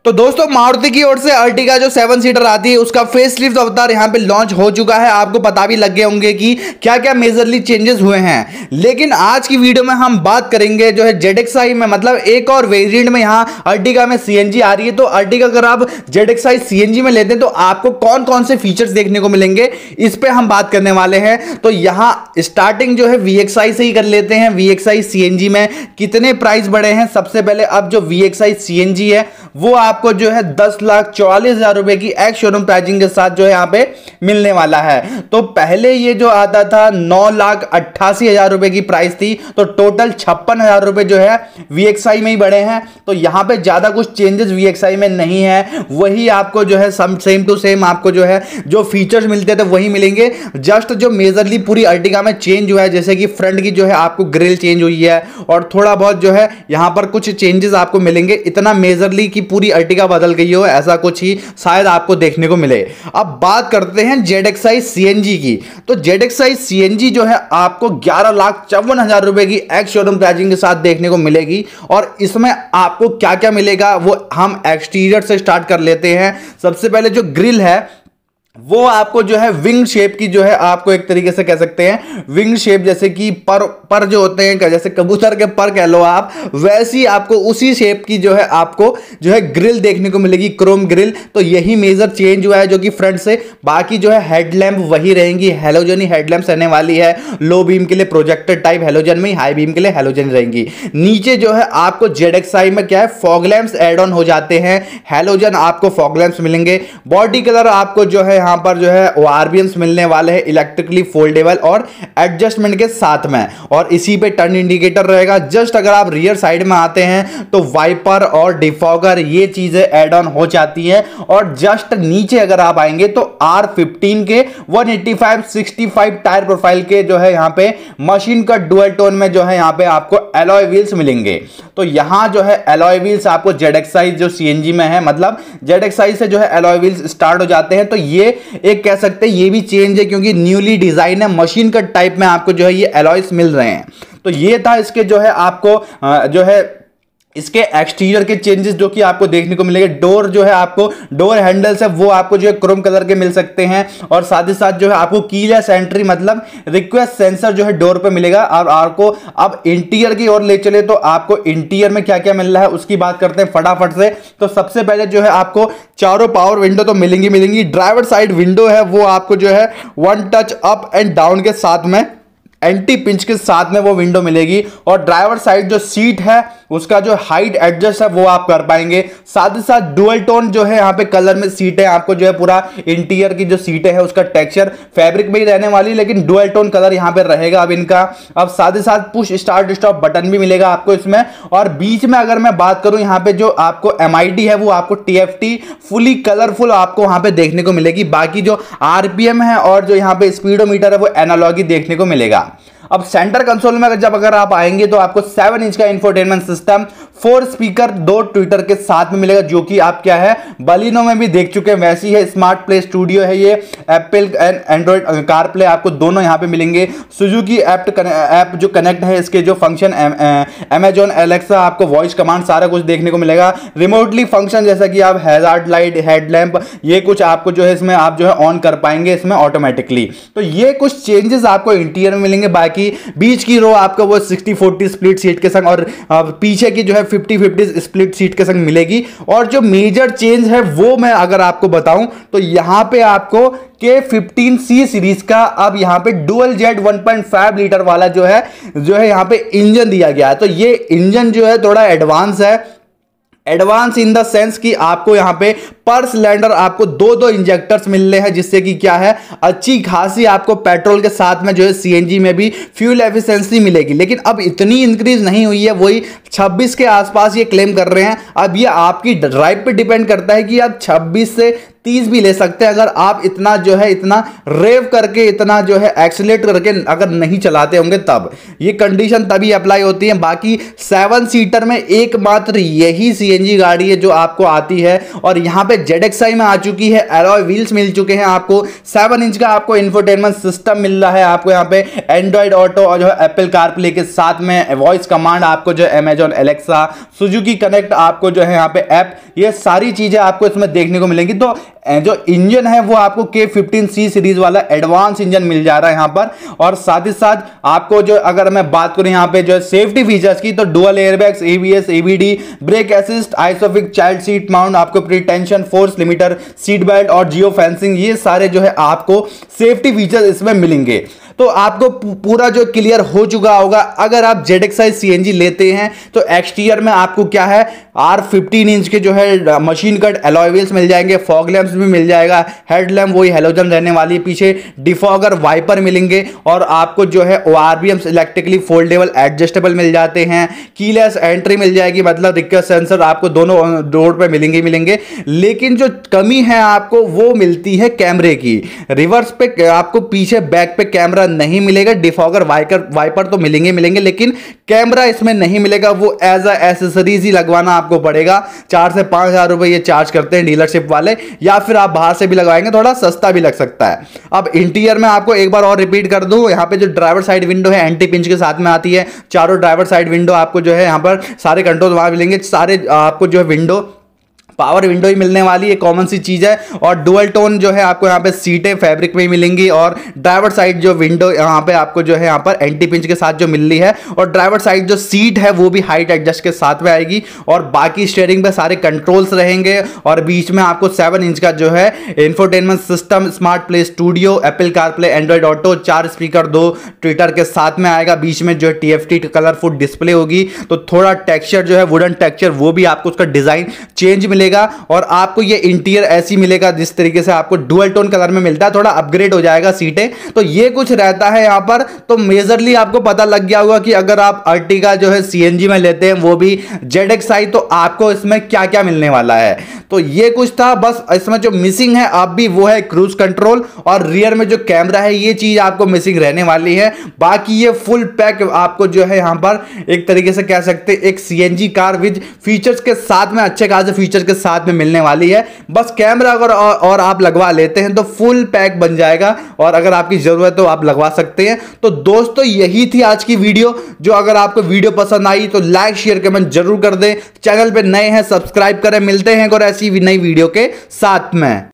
तो दोस्तों मारुति की ओर से अर्टिगा जो 7 सीटर आती है उसका फेसलिफ्ट अवतार यहां पे लॉन्च हो चुका है। आपको पता भी लग गए होंगे कि क्या क्या मेजरली चेंजेस हुए हैं। लेकिन आज की वीडियो में हम बात करेंगे जो है ZXi में, मतलब एक और वेरिएंट में यहां अर्टिगा में CNG आ रही है। तो अर्टिगा अगर आप ZXi CNG में लेते हैं तो आपको कौन कौन से फीचर्स देखने को मिलेंगे इस पे हम बात करने वाले हैं। तो यहां स्टार्टिंग जो है VXi से ही कर लेते हैं। VXi CNG में कितने प्राइस बढ़े हैं। सबसे पहले अब जो VXi CNG है वो आपको जो है 10,44,000 रुपए की एक्स शोरूम प्राइसिंग के साथ जो है यहां पे मिलने वाला है। तो पहले ये जो आता था 9,88,000 रुपए की प्राइस थी, तो टोटल 56,000 रुपए जो है VXi में ही बढ़े हैं। तो यहां पे ज्यादा कुछ चेंजेस VXi में नहीं है, वही आपको जो है सेम टू सेम आपको जो है जो फीचर्स मिलते थे वही मिलेंगे। जस्ट जो मेजरली पूरी अर्टिगा में चेंज हुआ है, जैसे कि फ्रंट की जो है आपको ग्रिल चेंज हुई है और थोड़ा बहुत जो है यहां पर कुछ चेंजेस आपको मिलेंगे। इतना मेजरली कि पूरी अर्टिगा बदल गई हो ऐसा कुछ ही शायद आपको देखने को मिले। अब बात करते हैं ZXi CNG की। तो ZXi CNG जो है आपको 11,54,000 रुपए की एक्स शोरूम प्राइसिंग के साथ देखने को मिलेगी। और इसमें आपको क्या क्या मिलेगा वो हम एक्सटीरियर से स्टार्ट कर लेते हैं। सबसे पहले जो ग्रिल है वो आपको जो है विंग शेप की जो है आपको एक तरीके से कह सकते हैं विंग शेप, जैसे कि पर जो होते हैं, जैसे कबूतर के पर कह लो आप, वैसी आपको उसी शेप की जो है आपको जो है ग्रिल देखने को मिलेगी, क्रोम ग्रिल। तो यही मेजर चेंज हुआ है जो कि फ्रंट से। बाकी जो है हेडलैम्प वही रहेंगी, हेलोजन ही हेडलैम्प रहने वाली है। लो बीम के लिए प्रोजेक्टर टाइप हेलोजन में, हाई बीम के लिए हेलोजन रहेंगी। नीचे जो है आपको ZXi में क्या है फॉग लैंप्स एड ऑन हो जाते हैं, हेलोजन आपको फॉग लैंप्स मिलेंगे। बॉडी कलर आपको जो है यहां पर जो है RBMs मिलने वाले हैं, इलेक्ट्रिकली फोल्डेबल और एडजस्टमेंट के साथ में। और इसी पे टर्न इंडिकेटर रहेगा। जस्ट अगर आप रियर साइड में आते हैं तो वाइपर और डिफॉगर ये चीजें एड ऑन हो जाती हैं। और जस्ट नीचे अगर आप आएंगे तो R15 के 185/65 टायर प्रोफाइल के जो है यहां पे मशीन का डुअल टोन में जो है यहां पे आपको एलॉय व्हील्स मिलेंगे। तो यहां जो है एलॉय व्हील्स आपको ZXi जो CNG में है, मतलब ZXi से जो है एलॉय व्हील्स स्टार्ट हो जाते हैं। तो ये एक कह सकते हैं ये भी चेंज है क्योंकि न्यूली डिजाइन है, मशीन कट टाइप में आपको जो है ये एलॉयस मिल रहे हैं। तो ये था इसके जो है आपको जो है इसके एक्सटीरियर के चेंजेस जो कि आपको देखने को मिलेंगे। डोर जो है आपको डोर हैंडल्स है वो आपको जो है क्रोम कलर के मिल सकते हैं। और साथ ही साथ जो है आपको कीलेस एंट्री मतलब रिक्वेस्ट सेंसर जो है डोर पे मिलेगा। और आपको अब इंटीरियर की ओर ले चले तो आपको इंटीरियर में क्या क्या मिल रहा है उसकी बात करते हैं फटाफट से। तो सबसे पहले जो है आपको चारों पावर विंडो तो मिलेंगी। ड्राइवर साइड विंडो है वो आपको जो है one touch up and down के साथ में एंटी पिंच के साथ में वो विंडो मिलेगी। और ड्राइवर साइड जो सीट है उसका जो हाइट एडजस्ट है वो आप कर पाएंगे। साथ ही साथ डुअल टोन जो है यहाँ पे कलर में सीट है, आपको जो है पूरा इंटीरियर की जो सीटें है उसका टेक्सचर फैब्रिक में ही रहने वाली, लेकिन डुअल टोन कलर यहाँ पे रहेगा अब इनका। अब साथ ही साथ पुश स्टार्ट स्टॉप बटन भी मिलेगा आपको इसमें। और बीच में अगर मैं बात करूं यहाँ पे जो आपको MID है वो आपको TFT फुली कलरफुल आपको वहां पे देखने को मिलेगी। बाकी जो RPM है और जो यहाँ पे स्पीडोमीटर है वो एनालॉग ही देखने को मिलेगा। अब सेंटर कंसोल में अगर आप आएंगे तो आपको 7 इंच का इंफोटेनमेंट सिस्टम, 4 स्पीकर, 2 ट्विटर के साथ में मिलेगा, जो कि आप क्या है बलिनो में भी देख चुके हैं वैसी है। स्मार्ट प्ले स्टूडियो है ये, Apple and Android car play आपको दोनों यहाँ पे मिलेंगे। सुजुकी ऐप जो कनेक्ट है इसके जो फंक्शन, Amazon Alexa आपको वॉइस कमांड सारा कुछ देखने को मिलेगा। रिमोटली फंक्शन जैसा कि आप हैजार्ड लाइट, हेडलैम्प ये कुछ आपको जो है इसमें आप जो है ऑन कर पाएंगे इसमें ऑटोमेटिकली। तो ये कुछ चेंजेस आपको इंटीरियर में मिलेंगे। बाकी बीच की रो आपको वो 60-40 स्प्लिट सीट के संग और पीछे की जो है 50-50 स्प्लिट सीट के संग मिलेगी। और जो मेजर चेंज है वो मैं अगर आपको बताऊं तो यहां पे आपको K15C सीरीज का अब यहां पे डुअल जेट 1.5 लीटर वाला जो है यहां पे इंजन दिया गया है। तो ये इंजन जो है थोड़ा एडवांस है, एडवांस इन द सेंस कि आपको यहां पे पर सिलेंडर आपको दो इंजेक्टर्स मिल रहे हैं, जिससे कि क्या है अच्छी खासी आपको पेट्रोल के साथ में जो है CNG में भी फ्यूल एफिशिएंसी मिलेगी। लेकिन अब इतनी इंक्रीज नहीं हुई है, वही 26 के आसपास ये क्लेम कर रहे हैं। अब ये आपकी ड्राइव पे डिपेंड करता है कि आप 26 से 30 भी ले सकते हैं अगर आप इतना जो है इतना रेव करके इतना जो है एक्सीलरेट करके अगर नहीं चलाते होंगे तब ये कंडीशन तभी अप्लाई होती है। बाकी 7 सीटर में एकमात्र यही सीएनजी गाड़ी है जो आपको आती है। और यहां पे ZXi में आ चुकी है, एलॉय व्हील्स मिल चुके हैं आपको, 7 इंच का आपको इंफोटेनमेंट सिस्टम मिल रहा है आपको यहां पे एंड्रॉइड ऑटो और जो है एप्पल कारप्ले के साथ में वॉइस कमांड आपको जो अमेजॉन एलेक्सा, सुजुकी कनेक्ट आपको जो है यहाँ पे ऐप, ये सारी चीजें आपको इसमें देखने को मिलेंगी। तो जो इंजन है वो आपको K15C सीरीज वाला एडवांस इंजन मिल जा रहा है यहां पर। और साथ ही साथ आपको जो अगर मैं बात करूं यहां पे जो सेफ्टी फीचर्स की, तो dual airbags, ABS, ABD, brake assist, ISOFIX child seat mount, आपको pre tension force limiter, seat belt और जियो फेंसिंग, ये सारे जो है आपको सेफ्टी फीचर्स इसमें मिलेंगे। तो आपको पूरा जो क्लियर हो चुका होगा। अगर आप ZXi CNG लेते हैं तो एक्सटीरियर में आपको क्या है, R15 इंच के जो है मशीन कट अलॉय व्हील्स मिल जाएंगे, फॉग लैंप्स भी मिल जाएगा, हेडलैम्प वही हेलोजन रहने वाली है, पीछे डिफॉगर वाइपर मिलेंगे और आपको जो है ORVM इलेक्ट्रिकली फोल्डेबल एडजस्टेबल मिल जाते हैं, कीलेस एंट्री मिल जाएगी, मतलब रिक्वेस्ट सेंसर आपको दोनों रोड पे मिलेंगे। लेकिन जो कमी है आपको वो मिलती है कैमरे की। रिवर्स पे आपको पीछे बैक पे कैमरा नहीं मिलेगा, डिफॉगर वाइपर तो मिलेंगे लेकिन कैमरा इसमें नहीं मिलेगा, वो एज अ एसेसरीज ही लगवाना आपको पड़ेगा। 4 से 5 हज़ार रुपए ये चार्ज करते हैं डीलरशिप वाले, या फिर आप बाहर से भी लगवाएंगे थोड़ा सस्ता भी लग सकता है। अब इंटीरियर में आपको एक बार और रिपीट कर दूं, यहां पे जो ड्राइवर साइड विंडो है एंटी पिंच के साथ में आती है, चारों ड्राइवर साइड विंडो आपको जो है यहां पर सारे कंट्रोल वहां मिलेंगे, सारे आपको जो है विंडो पावर विंडो ही मिलने वाली है, कॉमन सी चीज है। और डुअल टोन जो है आपको यहाँ पे सीटें फैब्रिक में ही मिलेंगी, और ड्राइवर साइड जो विंडो यहाँ पे आपको जो है यहाँ पर एंटी पिंच के साथ जो मिल रही है, और ड्राइवर साइड जो सीट है वो भी हाइट एडजस्ट के साथ में आएगी। और बाकी स्टीयरिंग पे सारे कंट्रोल्स रहेंगे, और बीच में आपको 7 इंच का जो है infotainment system, smart play studio, Apple CarPlay, Android auto, 4 speaker 2 tweeter के साथ में आएगा। बीच में जो है TFT कलरफुल डिस्प्ले होगी, तो थोड़ा टेक्सचर जो है वुडन टेक्सचर वो भी आपको उसका डिजाइन चेंज मिलेगा। और आपको ये इंटीरियर ऐसी मिलेगा जिस तरीके से आपको डुअल टोन कलर में मिलता है, थोड़ा अपग्रेड हो जाएगा सीटें। तो ये कुछ रहता है यहां पर। तो मेजरली आपको पता लग गया होगा कि अगर आप अर्टिगा जो है CNG में लेते हैं वो भी ZXi, तो आपको इसमें क्या क्या मिलने वाला है। तो ये कुछ था, बस इसमें जो मिसिंग है आप भी वो है क्रूज कंट्रोल, और रियर में जो कैमरा है ये चीज आपको मिसिंग रहने वाली है। बाकी ये फुल पैक आपको जो है यहां पर एक तरीके से कह सकते हैं एक CNG कार विद फीचर्स के साथ में, अच्छे खासे फीचर के साथ में मिलने वाली है। बस कैमरा अगर और आप लगवा लेते हैं तो फुल पैक बन जाएगा, और अगर आपकी जरूरत है तो आप लगवा सकते हैं। तो दोस्तों यही थी आज की वीडियो। जो अगर आपको वीडियो पसंद आई तो लाइक शेयर कमेंट जरूर कर दें। चैनल पे नए हैं सब्सक्राइब करें। मिलते हैं और ऐसी नई वीडियो के साथ में।